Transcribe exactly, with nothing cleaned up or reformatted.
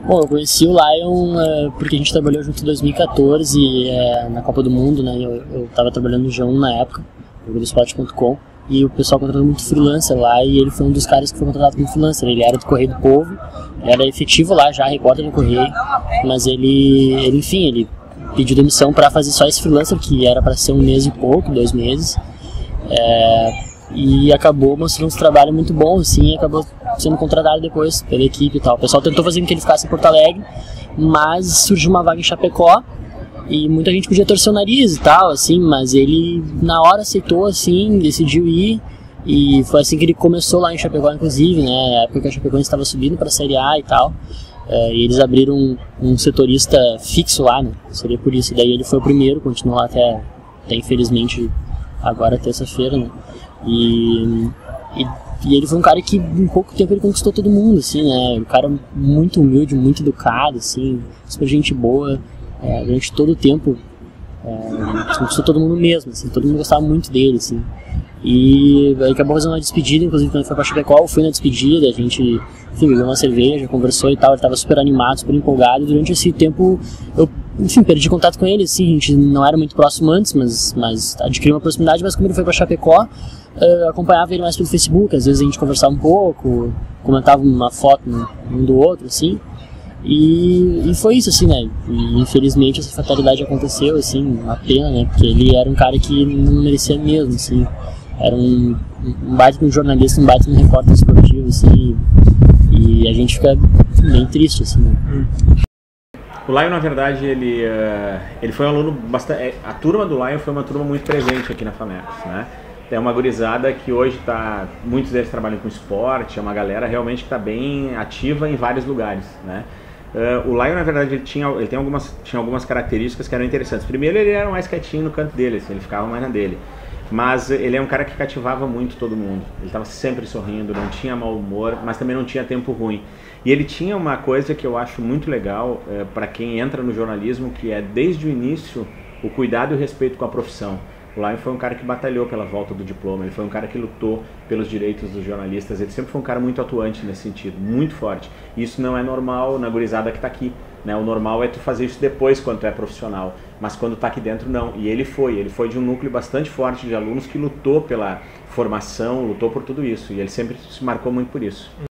Bom, eu conheci o Lion uh, porque a gente trabalhou junto em dois mil e quatorze uh, na Copa do Mundo, né? Eu, eu tava trabalhando no G um na época, no Globoesporte ponto com, e o pessoal contratou muito freelancer lá, e ele foi um dos caras que foi contratado como freelancer. Ele era do Correio do Povo, ele era efetivo lá já, repórter do Correio, mas ele, ele enfim, ele pediu demissão para fazer só esse freelancer, que era para ser um mês e pouco, dois meses, é, e acabou mostrando um trabalho muito bom, assim, e acabou sendo contratado depois pela equipe e tal. O pessoal tentou fazer com que ele ficasse em Porto Alegre, mas surgiu uma vaga em Chapecó, e muita gente podia torcer o nariz e tal, assim, mas ele na hora aceitou, assim, decidiu ir, e foi assim que ele começou lá em Chapecó, inclusive, né, na época que a Chapecó estava subindo para a Série A e tal. É, e eles abriram um, um setorista fixo lá, né? Seria por isso. E daí ele foi o primeiro, continuou lá até, até infelizmente agora terça-feira, né? E, e, e ele foi um cara que em pouco tempo ele conquistou todo mundo, assim, né? Um cara muito humilde, muito educado, assim, super gente boa, é, durante todo o tempo é, conquistou todo mundo mesmo, assim, todo mundo gostava muito dele, assim. E aí acabou fazendo uma despedida, inclusive quando ele foi pra Chapecó, eu fui na despedida, a gente, enfim, bebeu uma cerveja, conversou e tal, ele tava super animado, super empolgado, e durante esse tempo eu, enfim, perdi contato com ele, assim, a gente não era muito próximo antes, mas, mas adquiriu uma proximidade, mas como ele foi pra Chapecó, eu acompanhava ele mais pelo Facebook, às vezes a gente conversava um pouco, comentava uma foto um do outro, assim, e, e foi isso, assim, né, e infelizmente essa fatalidade aconteceu, assim, uma pena, né, porque ele era um cara que não merecia mesmo, assim. Era um, um baita de um jornalista, um baita de um repórter esportivo, assim, e, e a gente fica bem triste, assim, né? O Lion, na verdade, ele, uh, ele foi um aluno bastante... A turma do Lion foi uma turma muito presente aqui na FAMECOS, né? É uma gurizada que hoje está... Muitos deles trabalham com esporte, é uma galera realmente que está bem ativa em vários lugares, né? Uh, o Lion, na verdade, ele, tinha, ele tem algumas, tinha algumas características que eram interessantes. Primeiro, ele era mais quietinho no canto dele, assim, ele ficava mais na dele. Mas ele é um cara que cativava muito todo mundo. Ele estava sempre sorrindo, não tinha mau humor, mas também não tinha tempo ruim. E ele tinha uma coisa que eu acho muito legal é, para quem entra no jornalismo, que é desde o início o cuidado e o respeito com a profissão. O Lion foi um cara que batalhou pela volta do diploma, ele foi um cara que lutou pelos direitos dos jornalistas, ele sempre foi um cara muito atuante nesse sentido, muito forte. Isso não é normal na gurizada que está aqui, né? O normal é tu fazer isso depois quando tu é profissional, mas quando está aqui dentro não. E ele foi, ele foi de um núcleo bastante forte de alunos que lutou pela formação, lutou por tudo isso, e ele sempre se marcou muito por isso.